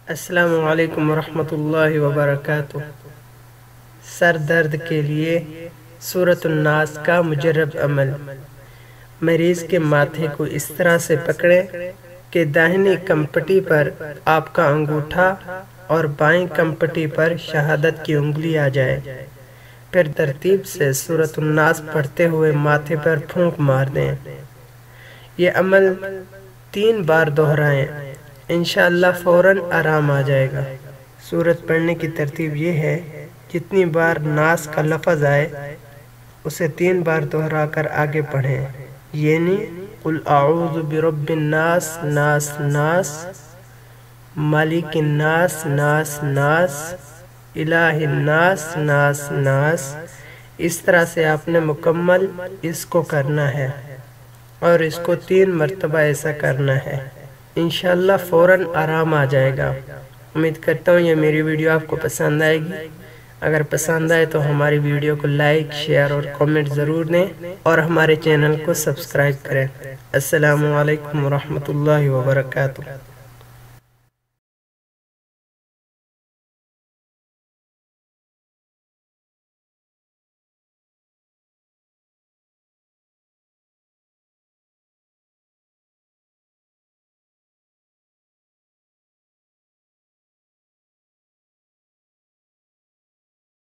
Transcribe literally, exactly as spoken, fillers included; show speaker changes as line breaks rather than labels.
السلام علیکم ورحمۃ اللہ وبرکاتہ۔ سر درد کے لیے سورۃ الناس کا مجرب عمل۔ مریض کے ماتھے کو اس طرح سے پکڑیں کہ داہنی کمپٹی پر آپ کا انگوٹھا اور بائیں کمپٹی پر شہادت کی انگلی آ جائے، پھر ترتیب سے سورۃ الناس پڑھتے ہوئے ماتھے پر پھونک مار دیں۔ یہ عمل تین بار دہرائیں، انشاءاللہ فوراً آرام آ جائے گا۔ سورت پڑھنے کی ترتیب یہ ہے، جتنی بار ناس کا لفظ آئے اسے تین بار دہرا کر آگے پڑھیں، یعنی قل اعوذ برب الناس ناس ناس، مالک الناس ناس ناس، الہ الناس ناس ناس۔ اس طرح سے آپ نے مکمل اس کو کرنا ہے اور اس کو تین مرتبہ ایسا کرنا ہے، انشاءاللہ فوراً آرام آ جائے گا۔ امید کرتا ہوں یہ میری ویڈیو آپ کو پسند آئے گی۔ اگر پسند آئے تو ہماری ویڈیو کو لائک، شیئر اور کومنٹ ضرور دیں اور ہمارے چینل کو سبسکرائب کریں۔ السلام علیکم ورحمۃ اللہ وبرکاتہ۔